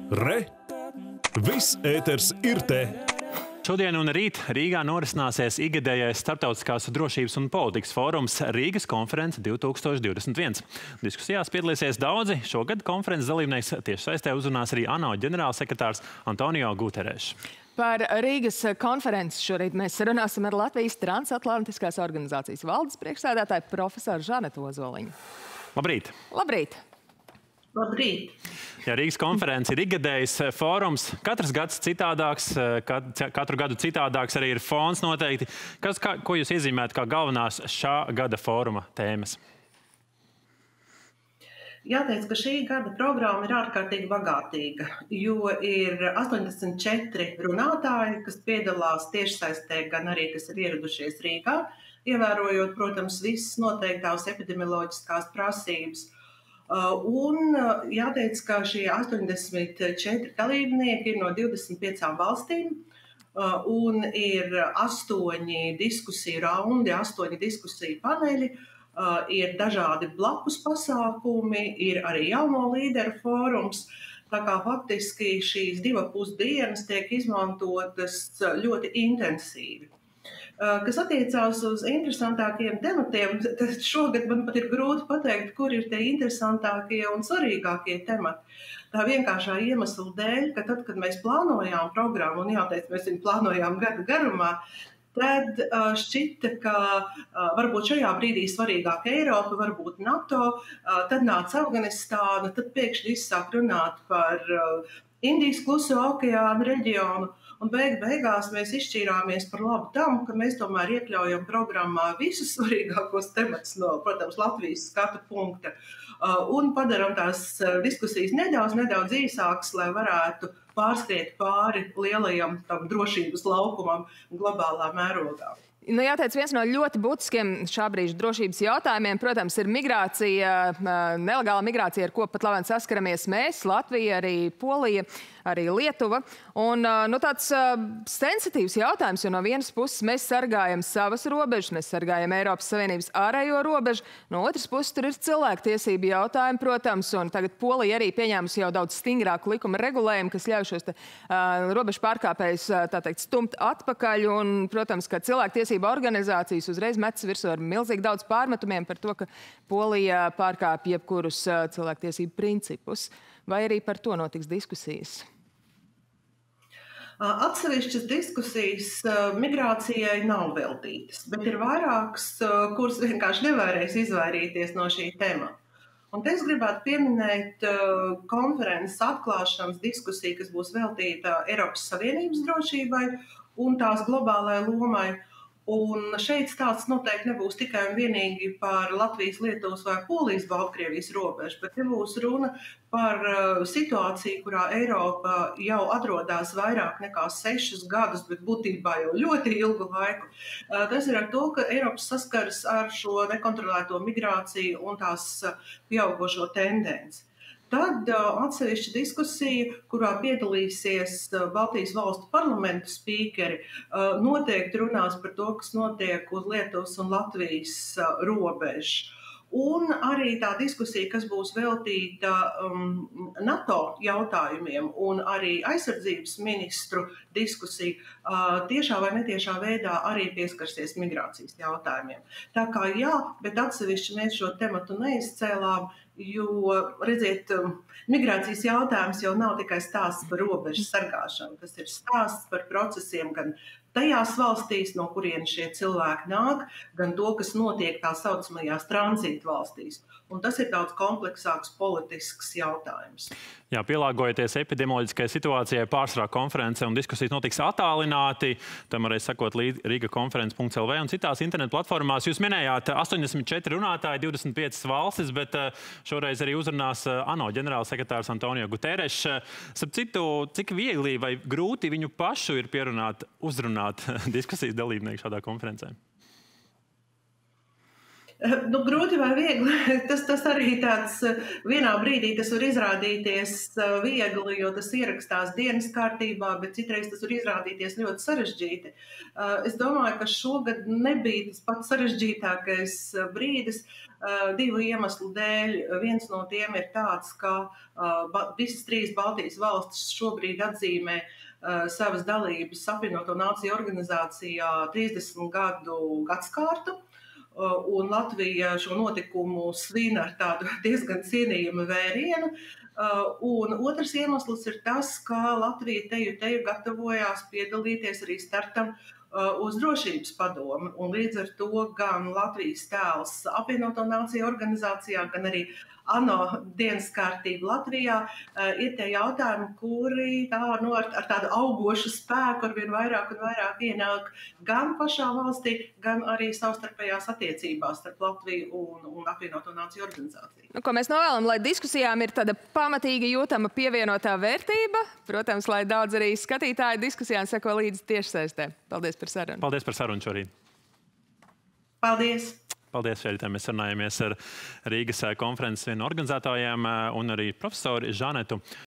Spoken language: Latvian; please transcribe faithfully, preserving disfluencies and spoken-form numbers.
Re! Viss ēters ir te! Šodien un rīt Rīgā norisināsies ikgadējais Starptautiskās drošības un politikas fórums Rīgas konference divi tūkstoši divdesmit viens. Diskusijās piedalīsies daudzi. Šogad konferences dalībnieks tiešsaistē uzrunās arī ANO ģenerālsekretārs Antonio Guterres. Par Rīgas konferenci šorīt mēs runāsim ar Latvijas Transatlantiskās organizācijas valdes priekšsēdētāju profesoru Žanetu Ozoliņu. Labrīt! Labrīt! Labrīt! Ja Rīgas konference ir ikgadējs fórums, katrs gads citādāks, katru gadu citādāks arī ir fons noteikti. Kas, kā, ko jūs iezīmētu kā galvenās šā gada fóruma tēmas? Jāteic, ka šī gada programma ir ārkārtīgi bagātīga, jo ir astoņdesmit četri runātāji, kas piedalās tiešsaistē, gan arī, kas ir ieradušies Rīgā, ievērojot, protams, visas noteiktās epidemioloģiskās prasības. Un jāteic, ka šie astoņdesmit četri dalībnieki ir no divdesmit piecām valstīm, un ir astoņi diskusiju raundi, astoņi diskusiju paneļi, ir dažādi blakus pasākumi, ir arī jauno līderu fórums. Tā kā faktiski šīs divas pusdienas tiek izmantotas ļoti intensīvi. Kas attiecās uz interesantākajiem tematiem, tad šogad man pat ir grūti pateikt, kur ir tie interesantākie un svarīgākie temati. Tā vienkāršā iemesla dēļ, ka tad, kad mēs plānojām programmu, un jāteic, mēs viņu plānojām gada garumā, tad šķita, ka varbūt šajā brīdī svarīgāk Eiropa, varbūt NATO, tad nāca Afganistāna, tad pēkšņi izsāk runāt par Indijas kluso okeāna reģionu. Un beig beigās mēs izšķīrāmies par labu tam, ka mēs tomēr iekļaujam programmā visus svarīgākos tematus no, protams, Latvijas skatu punkta. Un padaram tās diskusijas nedaudz, nedaudz īsākas, lai varētu pārskriet pāri lielajam tam drošības laukumam globālā mērogā. Nu, jāteic, viens no ļoti būtiskiem šā brīža drošības jautājumiem, protams, ir migrācija, nelegāla migrācija, ar ko pat labāk saskaramies mēs, Latvija, arī Polija, arī Lietuva. Un nu, tāds sensitīvs jautājums, jo no vienas puses mēs sargājam savas robežas, mēs sargājam Eiropas Savienības ārējo robežu, no otras puses tur ir cilvēktiesību jautājumi, protams, un tagad Polija arī pieņēmusi jau daudz stingrāku likuma regulējumu, kas ļauj šos te, uh, robežu pārkāpējus, tā teikt, stumt atpakaļ, un, protams, ka cilvēktiesību organizācijas uzreiz metas virsū ar milzīgi daudz pārmetumiem par to, ka Polija pārkāpj jebkurus uh, cilvēktiesību principus. Vai arī par to notiks diskusijas? Atsevišķas diskusijas migrācijai nav veltītas, bet ir vairākas, kuras vienkārši nevarēs izvairīties no šī temata. Un te es gribētu pieminēt konferences atklāšanas diskusiju, kas būs veltīta Eiropas Savienības drošībai un tās globālajai lomai. Un šeit stāsts noteikti nebūs tikai un vienīgi par Latvijas, Lietuvas vai Polijas, Baltkrievijas robežu, bet te būs runa par situāciju, kurā Eiropa jau atrodas vairāk nekā sešus gadus, bet būtībā jau ļoti ilgu laiku. Tas ir ar to, ka Eiropa saskaras ar šo nekontrolēto migrāciju un tās pieaugošo tendenci. Tad atsevišķa diskusija, kurā piedalīsies Baltijas valstu parlamentu spīkeri, noteikti runās par to, kas notiek uz Lietuvas un Latvijas robežas. Un arī tā diskusija, kas būs veltīta um, NATO jautājumiem un arī aizsardzības ministru diskusija, uh, tiešā vai netiešā veidā arī pieskarsies migrācijas jautājumiem. Tā kā jā, bet atsevišķi mēs šo tematu neizcēlām, jo, redziet, migrācijas jautājums jau nav tikai stāsts par robežu sargāšanu. Tas ir stāsts par procesiem gan tajās valstīs, no kurienes šie cilvēki nāk, gan to, kas notiek tā saucamajās tranzītu valstīs. Un tas ir daudz kompleksāks politisks jautājums. Jā, pielāgojoties epidemioloģiskajai situācijai, pārsvarā konference un diskusijas notiks attālināti. Tam varēs sakot līdz Riga konference punkts L V un citās internetu platformās. Jūs minējāt astoņdesmit četri runātāji, divdesmit piecas valstis, bet šoreiz arī uzrunās ANO ģenerālsekretārs Antonio Guterres. Starp citu, cik viegli vai grūti viņu pašu ir pierunāt, uzrunāt diskusijas dalībnieku šādā konferencē? Nu, grūti vai viegli, tas, tas arī tāds vienā brīdī tas var izrādīties viegli, jo tas ierakstās dienas kārtībā, bet citreiz tas var izrādīties ļoti sarežģīti. Es domāju, ka šogad nebija tas pats sarežģītākais brīdis, divu iemeslu dēļ. Viens no tiem ir tāds, ka visas trīs Baltijas valstis šobrīd atzīmē savas dalības apvienoto nāciju organizācijā trīsdesmit gadu gadskārtu. Un Latvija šo notikumu svin ar tādu diezgan cienījumu vērienu. Un otrs iemesls ir tas, ka Latvija teju teju gatavojās piedalīties arī startam uz drošības padomu. Un līdz ar to gan Latvijas tēls apvienoto nāciju organizācijā, gan arī ANO dienas kārtība Latvijā ir tie jautājumi, kuri tā, nu, ar, ar tādu augošu spēku arvien vairāk un vairāk ienāk gan pašā valstī, gan arī savstarpējās attiecībās starp Latviju un, un apvienoto nāciju organizāciju. Nu, ko mēs novēlam, lai diskusijām ir tāda pamatīgi jūtama pievienotā vērtība. Protams, lai daudz arī skatītāji diskusijām seko līdzi tiešsaistē. Paldies par sarunu. Paldies par sarunu šorīt. Paldies! Paldies, šeit mēs runājamies ar Rīgas konferences vienu organizatoriem un arī profesoru Žanetu